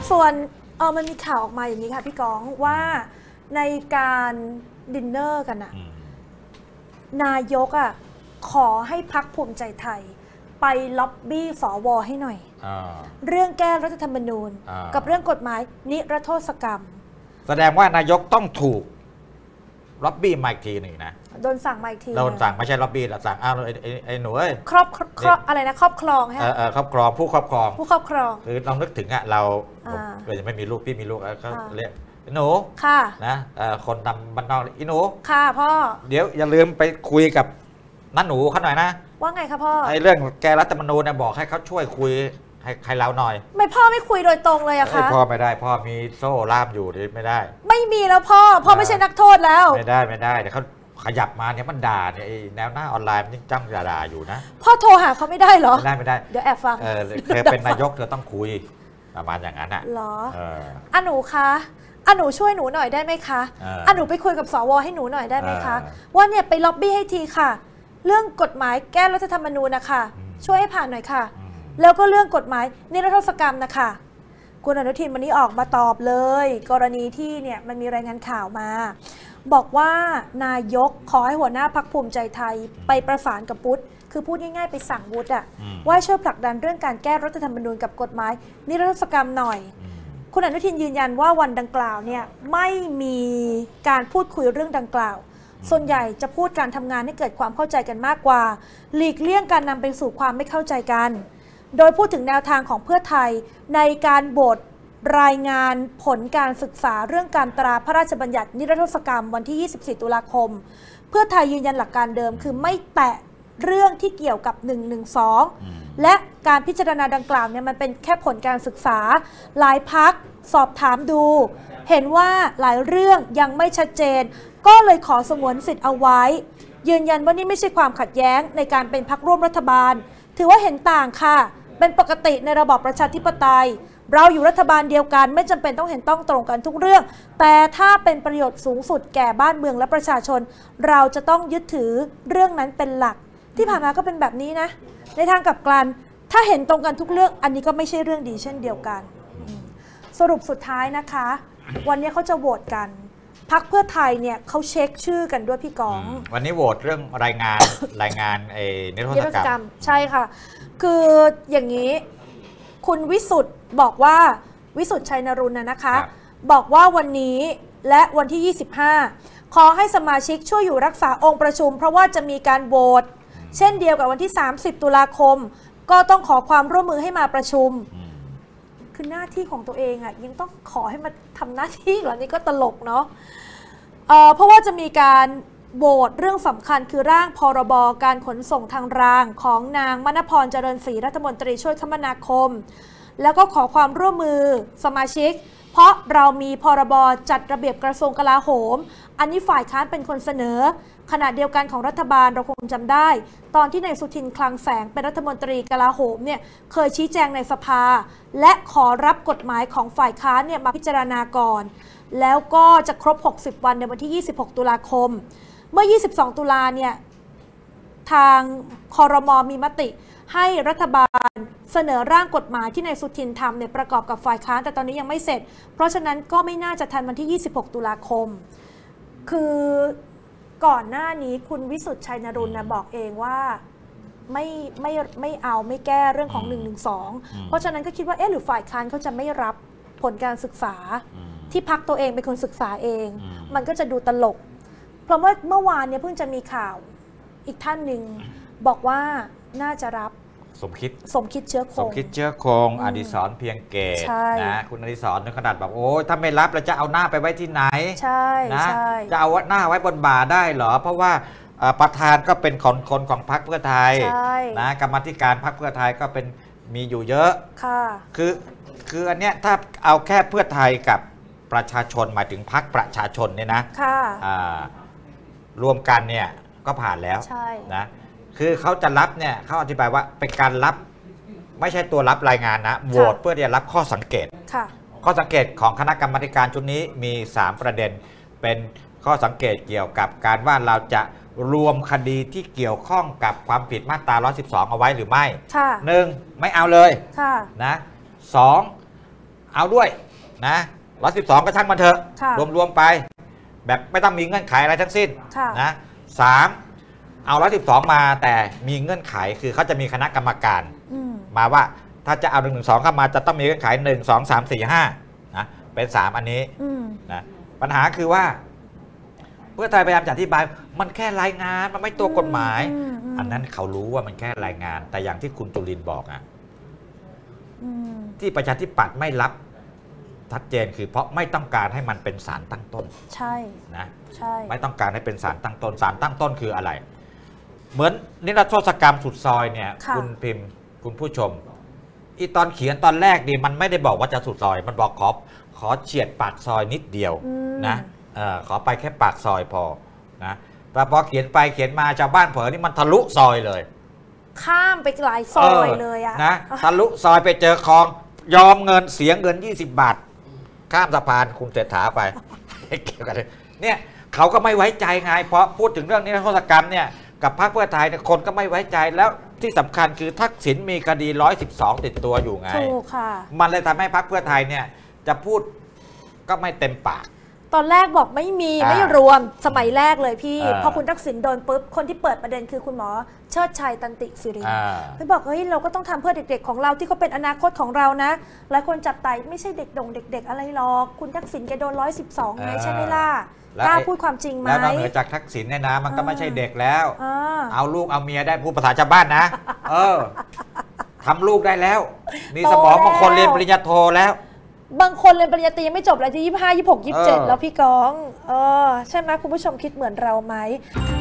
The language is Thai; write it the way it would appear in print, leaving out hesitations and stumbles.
ส่วนมันมีข่าวออกมาอย่างนี้ค่ะพี่ก้องว่าในการดินเนอร์กันน่ะนายกขอให้พรรคภูมิใจไทยไปล็อบบี้สวให้หน่อยเรื่องแก้รัฐธรรมนูญกับเรื่องกฎหมายนิรโทษกรรมแสดงว่านายกต้องถูกล็อบบี้มาอีกทีหนึ่งนะโดนสั่งมาอีกทีโดนสั่งไม่ใช่ล็อบบี้แต่สั่งไอ้หนูครอบอะไรนะครอบครองฮะครอบครองผู้ครอบครองคือลองนึกถึงเราจะไม่มีลูกพี่มีลูกก็เรียกหนูค่ะนะคนทำบ้านนอกอีหนูค่ะพ่อเดี๋ยวอย่าลืมไปคุยกับน้าหนูเขาหน่อยนะว่าไงคะพ่อไอ้เรื่องแกรัฐธรรมนูญเนี่ยบอกให้เขาช่วยคุยให้เราหน่อยไม่พ่อไม่คุยโดยตรงเลยอะคะพ่อไม่ได้พ่อมีโซ่ล่ามอยู่ไม่ได้ไม่มีแล้วพ่อไม่ใช่นักโทษแล้วไม่ได้เดี๋ยวเขาขยับมาเนี่ยมันด่าเนี่ยแนวหน้าออนไลน์มันยังจ้องด่าอยู่นะพ่อโทรหาเขาไม่ได้เหรอไม่ได้เดี๋ยวแอบฟังเธอเป็นนายกเธอต้องคุยประมาณอย่างนั้นอ่ะเหรอหนูคะหนูช่วยหนูหน่อยได้ไหมคะหนูไปคุยกับสวให้หนูหน่อยได้ไหมคะว่าเนี่ยไปล็อบบี้ให้ทีค่ะเรื่องกฎหมายแก้รัฐธรรมนูญนะคะช่วยให้ผ่านหน่อยค่ะแล้วก็เรื่องกฎหมายนิรโทษกรรมนะคะคุณอนุทินวันนี้ออกมาตอบเลยกรณีที่เนี่ยมันมีรายงานข่าวมาบอกว่านายกขอให้หัวหน้าพรรคภูมิใจไทยไปประสานกับวุฒิคือพูดง่ายๆไปสั่งวุฒิว่าช่วยผลักดันเรื่องการแก้รัฐธรรมนูญกับกฎหมายนิรโทษกรรมหน่อยคุณอนุทินยืนยันว่าวันดังกล่าวเนี่ยไม่มีการพูดคุยเรื่องดังกล่าวส่วนใหญ่จะพูดการทำงานให้เกิดความเข้าใจกันมากกว่าหลีกเลี่ยงการนำไปสู่ความไม่เข้าใจกันโดยพูดถึงแนวทางของเพื่อไทยในการโหวตรายงานผลการศึกษาเรื่องการตราพระราชบัญญัตินิรโทษกรรมวันที่24ตุลาคมเพื่อไทยยืนยันหลักการเดิมคือไม่แตะเรื่องที่เกี่ยวกับ112และการพิจารณาดังกล่าวเนี่ยมันเป็นแค่ผลการศึกษาหลายพรรคสอบถามดูเห็นว่าหลายเรื่องยังไม่ชัดเจนก็เลยขอสงวนสิทธิ์เอาไว้ยืนยันว่านี่ไม่ใช่ความขัดแย้งในการเป็นพรรคร่วมรัฐบาลถือว่าเห็นต่างค่ะเป็นปกติในระบอบประชาธิปไตยเราอยู่รัฐบาลเดียวกันไม่จำเป็นต้องเห็นต้องตรงกันทุกเรื่องแต่ถ้าเป็นประโยชน์สูงสุดแก่บ้านเมืองและประชาชนเราจะต้องยึดถือเรื่องนั้นเป็นหลักที่ผ่านมาก็เป็นแบบนี้นะในทางกลับกันถ้าเห็นตรงกันทุกเรื่องอันนี้ก็ไม่ใช่เรื่องดีเช่นเดียวกันสรุปสุดท้ายนะคะวันนี้เขาจะโหวตกันพรรคเพื่อไทยเนี่ยเขาเช็คชื่อกันด้วยพี่กองวันนี้โหวตเรื่องรายงานนิรโทษกรรมใช่ค่ะคืออย่างนี้คุณวิสุทธ์บอกว่าวิสุทธ์ชัยนรุณนะคะบอกว่าวันนี้และวันที่25ขอให้สมาชิกช่วยอยู่รักษาองค์ประชุมเพราะว่าจะมีการโหวตเช่นเดียวกับวันที่30ตุลาคมก็ต้องขอความร่วมมือให้มาประชุมคือหน้าที่ของตัวเองยังต้องขอให้มาทำหน้าที่เหรอนี่ก็ตลกเนาะเพราะว่าจะมีการโหวตเรื่องสำคัญคือร่างพรบการขนส่งทางรางของนางมณพรเจริญศรีรัฐมนตรีช่วยคมนาคมแล้วก็ขอความร่วมมือสมาชิกเพราะเรามีพรบจัดระเบียบกระทรวงกลาโหมอันนี้ฝ่ายค้านเป็นคนเสนอขณะเดียวกันของรัฐบาลเราคงจำได้ตอนที่นายสุทินคลังแสงเป็นรัฐมนตรีกลาโหมเนี่ยเคยชี้แจงในสภาและขอรับกฎหมายของฝ่ายค้านเนี่ยมาพิจารณาก่อนแล้วก็จะครบ60วันในวันที่26ตุลาคมเมื่อ22ตุลาเนี่ยทางครม.มีมติให้รัฐบาลเสนอร่างกฎหมายที่นายสุทินทำเนี่ยประกอบกับฝ่ายค้านแต่ตอนนี้ยังไม่เสร็จเพราะฉะนั้นก็ไม่น่าจะทันวันที่26ตุลาคมคือก่อนหน้านี้คุณวิสุทธ์ชัยนรุณนะบอกเองว่าไม่เอาไม่แก้เรื่องของ112เพราะฉะนั้นก็คิดว่าหรือฝ่ายค้านเขาจะไม่รับผลการศึกษาที่พรรคตัวเองเป็นคนศึกษาเองมันก็จะดูตลกเพราะว่าเมื่อวานเนี่ยเพิ่งจะมีข่าวอีกท่านหนึ่งบอกว่าน่าจะรับสมคิดเชื้อคงอดิศรเพียงเกตนะคุณอดิศรในขนาดแบบโอ้ถ้าไม่รับเราจะเอาหน้าไปไว้ที่ไหนนะจะเอาหน้าไว้บนบ่าได้เหรอเพราะว่าประธานก็เป็นคนของพรรคเพื่อไทยนะกรรมธิการพรรคเพื่อไทยก็เป็นมีอยู่เยอะคืออันเนี้ยถ้าเอาแค่เพื่อไทยกับประชาชนหมายถึงพรรคประชาชนเนี่ยนะรวมกันเนี่ยก็ผ่านแล้วนะคือเขาจะรับเนี่ยเขาอธิบายว่าเป็นการรับไม่ใช่ตัวรับรายงานนะโหวตเพื่อที่จะรับข้อสังเกตข้อสังเกตของคณะกรรมการชุดนี้มี3ประเด็นเป็นข้อสังเกตเกี่ยวกับการว่าเราจะรวมคดีที่เกี่ยวข้องกับความผิดมาตรา112เอาไว้หรือไม่1ไม่เอาเลยนะ2 เอาด้วยนะ112ก็ช่างมันเถอะรวมๆไปแบบไม่ต้องมีเงื่อนไขอะไรทั้งสิ้นนะ3เอา112มาแต่มีเงื่อนไขคือเขาจะมีคณะกรรมการมาว่าถ้าจะเอา112เข้ามาจะต้องมีเงื่อนไข1 2 3 4 5นะเป็น3อันนี้นะปัญหาคือว่าเพื่อไทยพยายามจะอธิบายมันแค่รายงานมันไม่ตัวกฎหมายอันนั้นเขารู้ว่ามันแค่รายงานแต่อย่างที่คุณจุลินบอกอ่ะที่ประชาธิปัตย์ไม่รับชัดเจนคือเพราะไม่ต้องการให้มันเป็นศาลตั้งต้นใช่นะใช่ไม่ต้องการให้เป็นศาลตั้งต้นศาลตั้งต้นคืออะไรเหมือนนิรโทษกรรมสุดซอยเนี่ยคุณพิมพ์คุณผู้ชมอีตอนเขียนตอนแรกนี่มันไม่ได้บอกว่าจะสุดซอยมันบอกขอเฉียดปากซอยนิดเดียวนะขอไปแค่ปากซอยพอนะแต่พอเขียนไปเขียนมาชาวบ้านเผลอนี่มันทะลุซอยเลยข้ามไปหลายซอยเลยอะนะทะลุซอยไปเจอคลองยอมเงินเสียเงิน20 บาทข้ามสะพานคุณเศรษฐาไปเกี่ยวกันเนี่ยเขาก็ไม่ไว้ใจไงเพราะพูดถึงเรื่องนี้นิรโทษกรรมเนี่ยกับพรรคเพื่อไทยเนี่ยคนก็ไม่ไว้ใจแล้วที่สำคัญคือทักษิณมีคดี112ติดตัวอยู่ไงถูกค่ะมันเลยทำให้พรรคเพื่อไทยเนี่ยจะพูดก็ไม่เต็มปากตอนแรกบอกไม่มีไม่รวมสมัยแรกเลยพี่พอคุณทักษิณโดนปุ๊บคนที่เปิดประเด็นคือคุณหมอเชิดชัยตันติสิริไปบอกเฮ้ยเราก็ต้องทำเพื่อเด็กๆของเราที่เขาเป็นอนาคตของเรานะหลายคนจับไตไม่ใช่เด็กเด็กอะไรหรอกคุณทักษิณแกโดน112ไงใช่ไหมล่ะกล้าพูดความจริงไหมแล้วนอกเหนือจากทักษิณเนี่ยนะมันก็ไม่ใช่เด็กแล้วเอาลูกเอาเมียได้พูดภาษาชาวบ้านนะทำลูกได้แล้วมีสมองบางคนเรียนปริญญาโทแล้วบางคนเรียนปริญญาตรียังไม่จบเลยที่25 26 27แล้วพี่ก้องใช่ไหมคุณผู้ชมคิดเหมือนเราไหม